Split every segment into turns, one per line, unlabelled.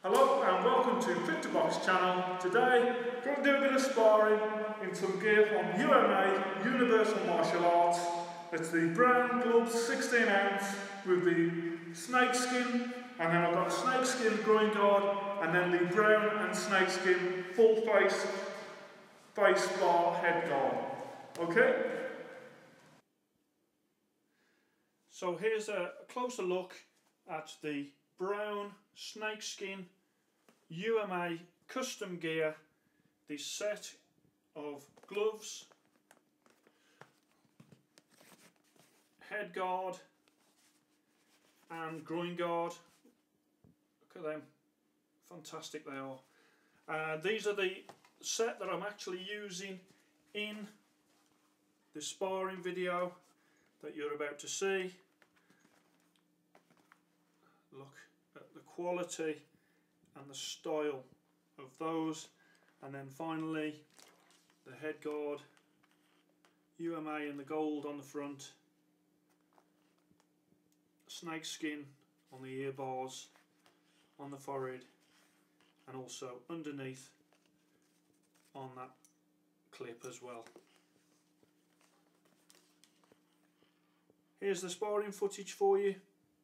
Hello and welcome to Fit to Box channel. Today, going to do a bit of sparring in some gear from UMA, Universal Martial Arts. It's the brown gloves, 16 ounce, with the snakeskin, and then I've got snakeskin groin guard, and then the brown and snakeskin full face bar head guard. Okay? So here's a closer look at the brown snakeskin UMA custom gear, the set of gloves, head guard and groin guard. Look at them, fantastic they are. These are the set that I'm actually using in the sparring video that you're about to see. Look at the quality and the style of those, and then finally the head guard UMA in the gold on the front, snakeskin on the ear bars, on the forehead, and also underneath on that clip as well. Here's the sparring footage for you.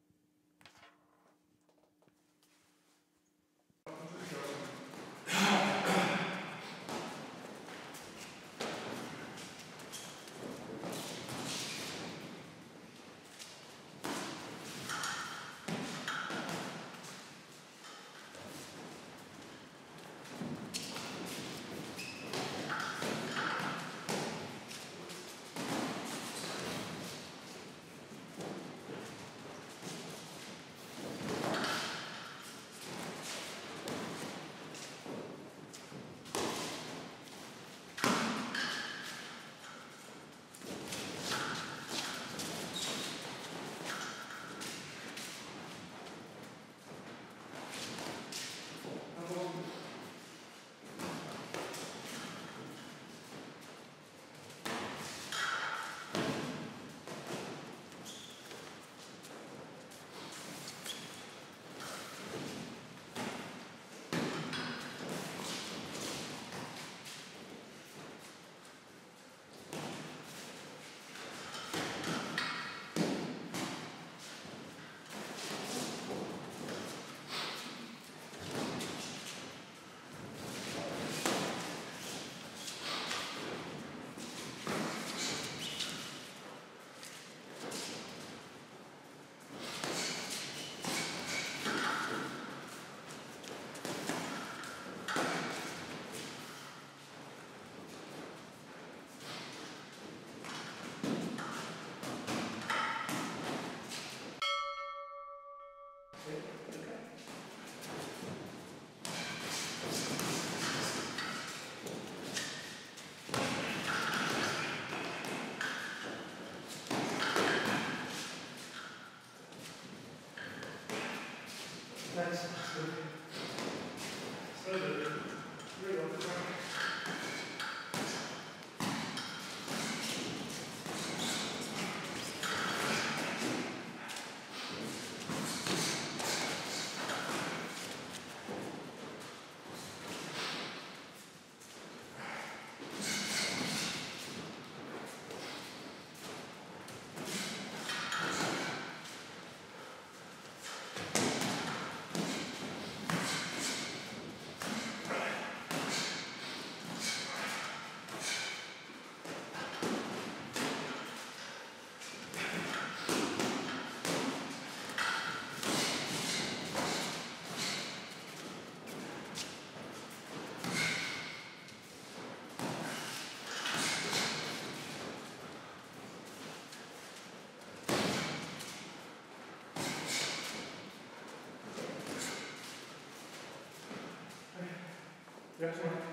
Yes,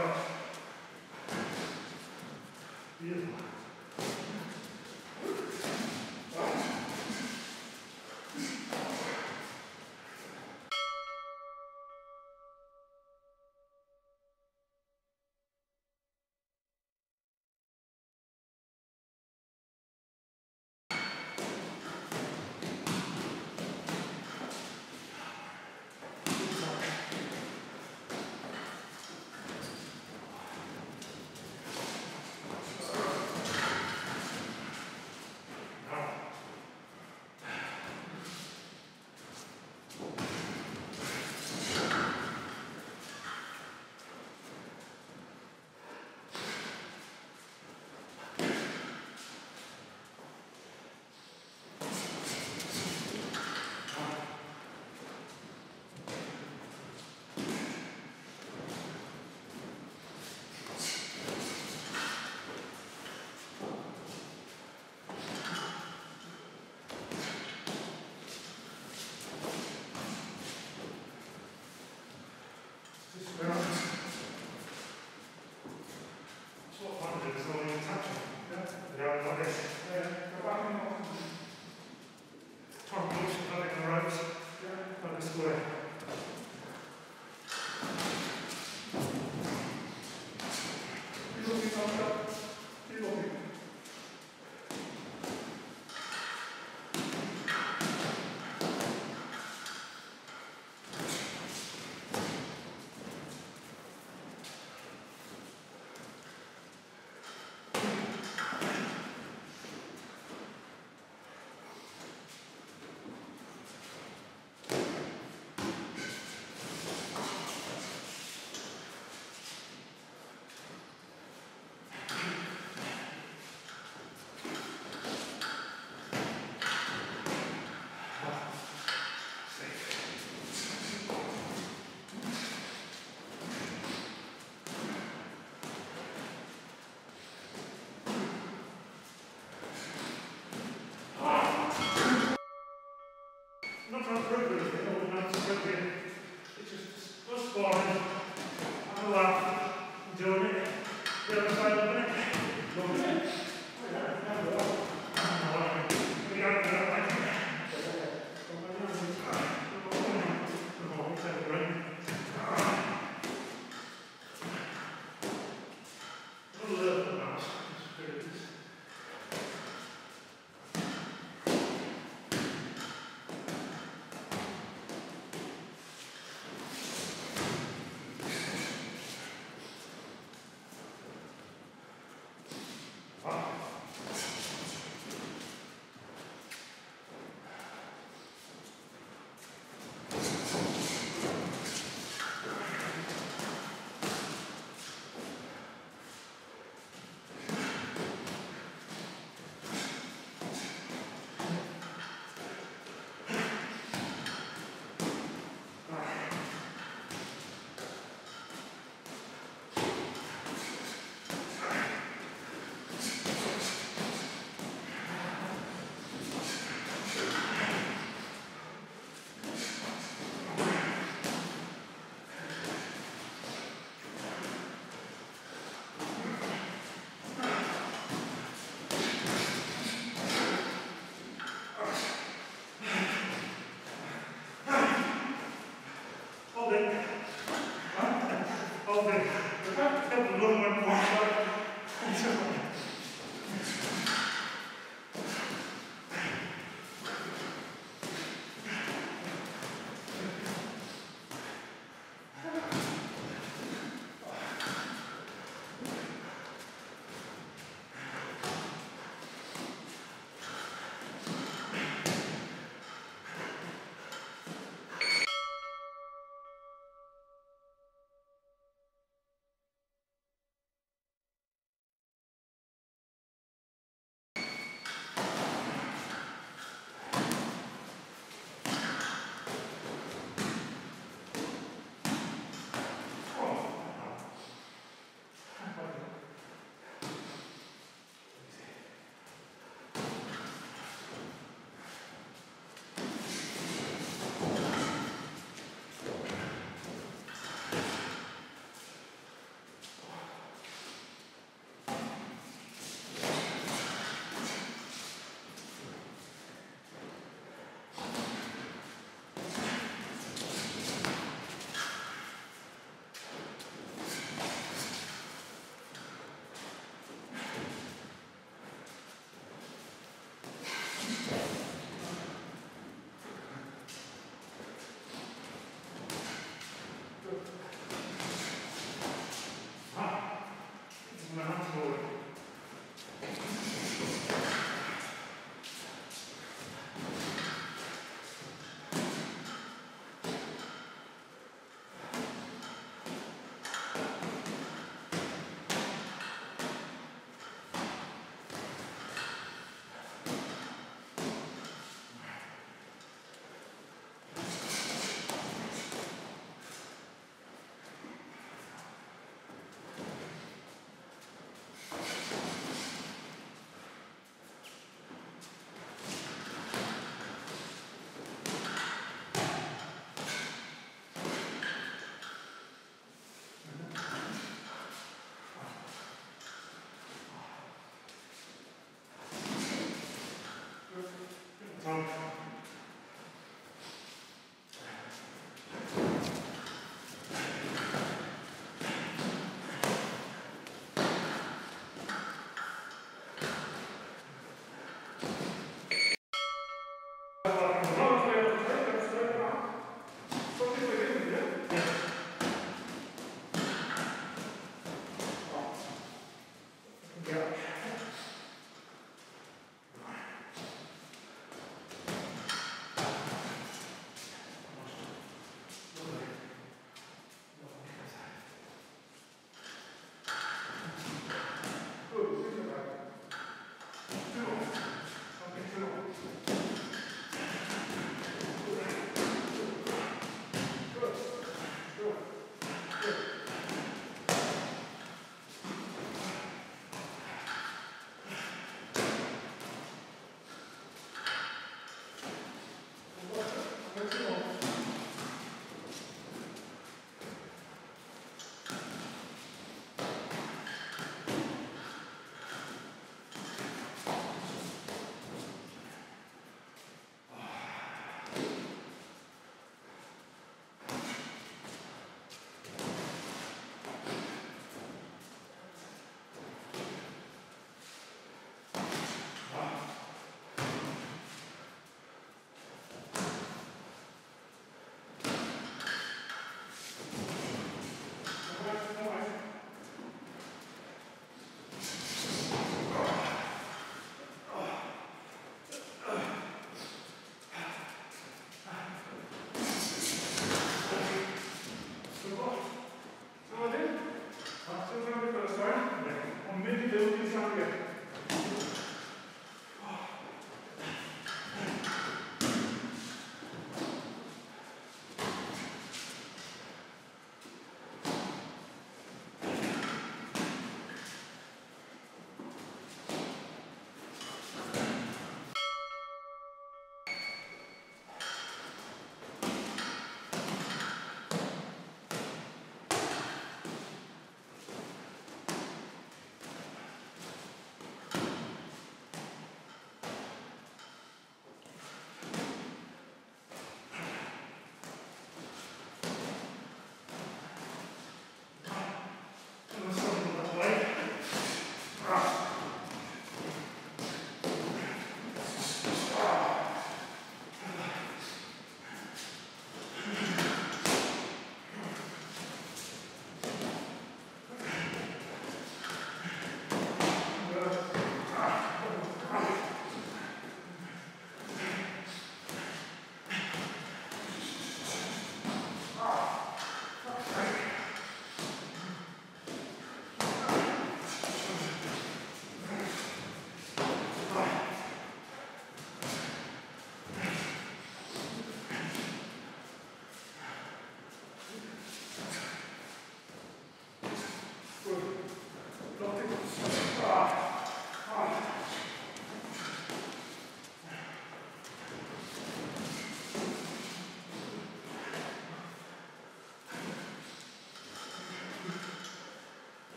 shot. Beautiful. Not trying to prove anything, or not to prove it. It's just us sparring, having a laugh, enjoying it. The other side of it. Loving it.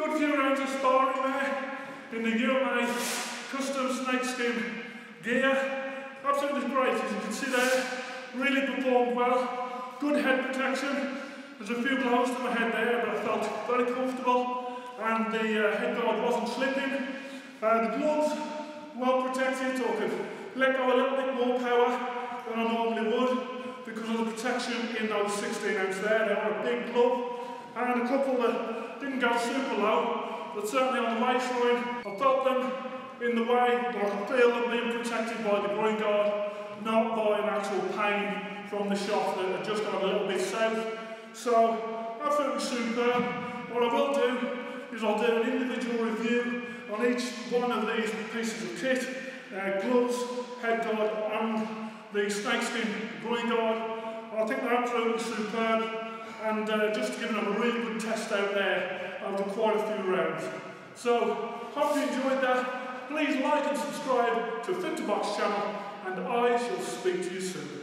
Good few rounds of sparring there in the UMA custom snakeskin gear. Absolutely great, as you can see there. Really performed well. Good head protection. There's a few blows to my head there, but I felt very comfortable, and the headguard wasn't slipping. The gloves well protected, so I could let go a little bit more power than I normally would because of the protection in those 16-ounce there. They were a big glove, and a couple that didn't go super low, but certainly on the waist line, I felt them in the way, but I could feel them being protected by the groin guard, not by an actual pain from the shot that had just gone a little bit south. So, absolutely superb. What I will do is I'll do an individual review on each one of these pieces of kit, gloves, headguard and the snakeskin groin guard. I think they're absolutely superb, and just giving them a really good test out there after quite a few rounds. So, hope you enjoyed that. Please like and subscribe to Fit to Box channel, and I shall speak to you soon.